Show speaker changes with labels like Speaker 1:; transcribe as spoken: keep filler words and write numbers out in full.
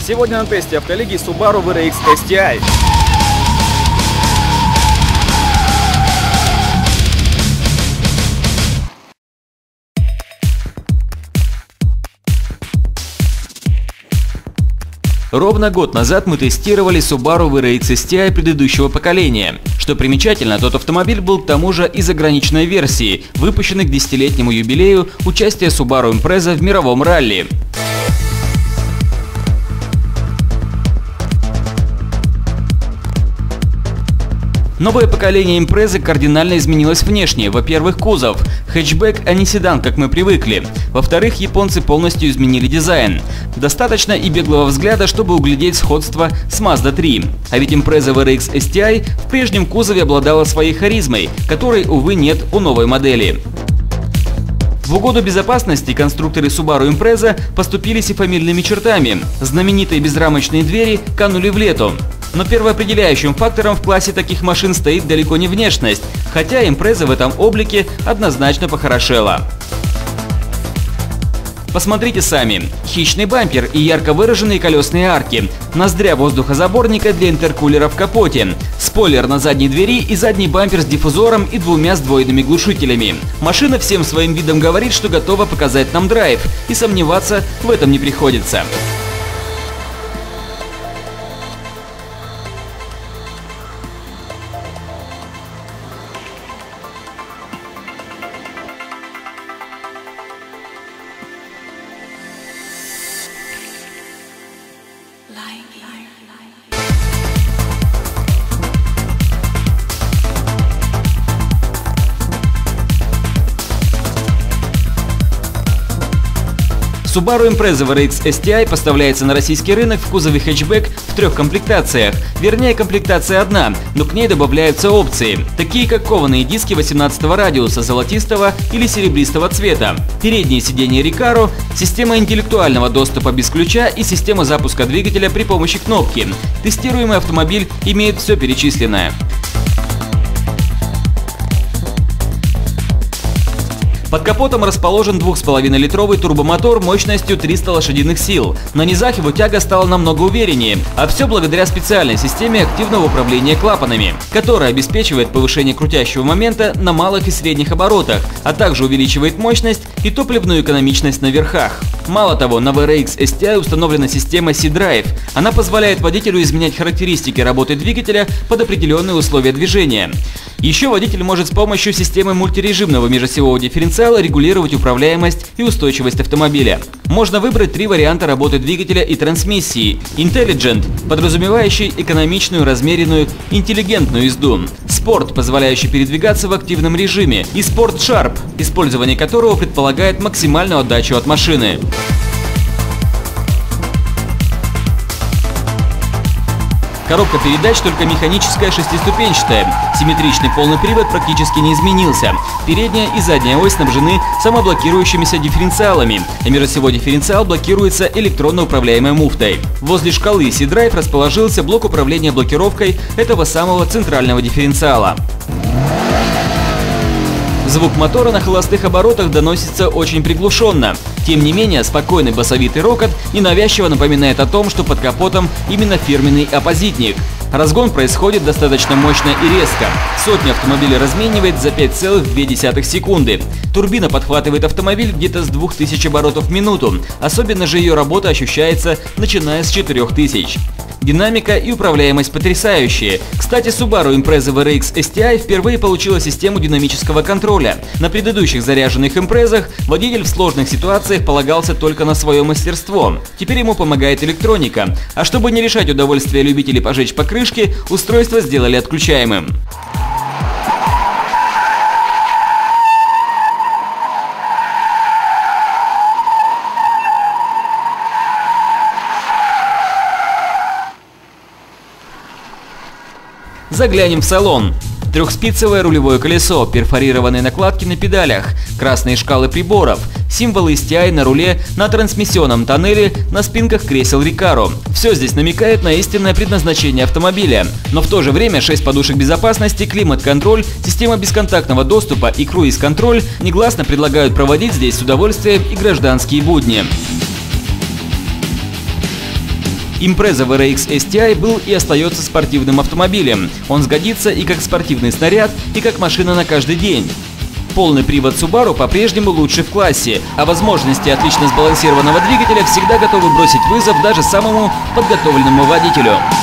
Speaker 1: Сегодня на тесте автолиги Subaru ви эр икс эс ти ай.
Speaker 2: Ровно год назад мы тестировали Subaru ви эр икс эс ти ай предыдущего поколения. Что примечательно, тот автомобиль был к тому же и заграничной версии, выпущенный к десятилетнему юбилею участия Subaru Impreza в мировом ралли. Новое поколение Impreza кардинально изменилось внешне. Во-первых, кузов. Хэтчбэк, а не седан, как мы привыкли. Во-вторых, японцы полностью изменили дизайн. Достаточно и беглого взгляда, чтобы углядеть сходство с Mazda три. А ведь Impreza ви эр икс эс ти ай в прежнем кузове обладала своей харизмой, которой, увы, нет у новой модели. В угоду безопасности конструкторы Subaru Impreza поступились и фамильными чертами. Знаменитые безрамочные двери канули в лету. Но первоопределяющим фактором в классе таких машин стоит далеко не внешность, хотя Impreza в этом облике однозначно похорошела. Посмотрите сами. Хищный бампер и ярко выраженные колесные арки, ноздря воздухозаборника для интеркулера в капоте, спойлер на задней двери и задний бампер с диффузором и двумя сдвоенными глушителями. Машина всем своим видом говорит, что готова показать нам драйв, и сомневаться в этом не приходится. Subaru Impreza ви эр икс эс ти ай поставляется на российский рынок в кузове хэтчбэк в трех комплектациях. Вернее, комплектация одна, но к ней добавляются опции, такие как кованые диски восемнадцатого радиуса золотистого или серебристого цвета, передние сиденья Recaro, система интеллектуального доступа без ключа и система запуска двигателя при помощи кнопки. Тестируемый автомобиль имеет все перечисленное. Под капотом расположен двух с половиной литровый турбомотор мощностью триста лошадиных сил. На низах его тяга стала намного увереннее, а все благодаря специальной системе активного управления клапанами, которая обеспечивает повышение крутящего момента на малых и средних оборотах, а также увеличивает мощность и топливную экономичность на верхах. Мало того, на ви эр икс эс ти ай установлена система си-драйв. Она позволяет водителю изменять характеристики работы двигателя под определенные условия движения. Еще водитель может с помощью системы мультирежимного межосевого дифференциала регулировать управляемость и устойчивость автомобиля. Можно выбрать три варианта работы двигателя и трансмиссии. Intelligent, подразумевающий экономичную, размеренную, интеллигентную езду. Sport, позволяющий передвигаться в активном режиме. И Sport Sharp, использование которого предполагает максимальную отдачу от машины. Коробка передач только механическая шестиступенчатая. Симметричный полный привод практически не изменился. Передняя и задняя ось снабжены самоблокирующимися дифференциалами, а межосевой дифференциал блокируется электронно управляемой муфтой. Возле шкалы си-драйв расположился блок управления блокировкой этого самого центрального дифференциала. Звук мотора на холостых оборотах доносится очень приглушенно. Тем не менее, спокойный басовитый рокот ненавязчиво напоминает о том, что под капотом именно фирменный оппозитник. Разгон происходит достаточно мощно и резко. Сотню автомобиля разменивает за пять целых две десятых секунды. Турбина подхватывает автомобиль где-то с двух тысяч оборотов в минуту. Особенно же ее работа ощущается, начиная с четырёх тысяч. Динамика и управляемость потрясающие. Кстати, Subaru Impreza ви эр икс эс ти ай впервые получила систему динамического контроля. На предыдущих заряженных Impreza'х водитель в сложных ситуациях полагался только на свое мастерство. Теперь ему помогает электроника. А чтобы не лишать удовольствия любителей пожечь покрышки, устройство сделали отключаемым. Заглянем в салон. Трехспицевое рулевое колесо, перфорированные накладки на педалях, красные шкалы приборов, символы эс ти ай на руле, на трансмиссионном тоннеле, на спинках кресел Recaro. Все здесь намекает на истинное предназначение автомобиля. Но в то же время шесть подушек безопасности, климат-контроль, система бесконтактного доступа и круиз-контроль негласно предлагают проводить здесь с удовольствием и гражданские будни. Impreza ви ар икс эс ти ай был и остается спортивным автомобилем. Он сгодится и как спортивный снаряд, и как машина на каждый день. Полный привод Subaru по-прежнему лучший в классе, а возможности отлично сбалансированного двигателя всегда готовы бросить вызов даже самому подготовленному водителю.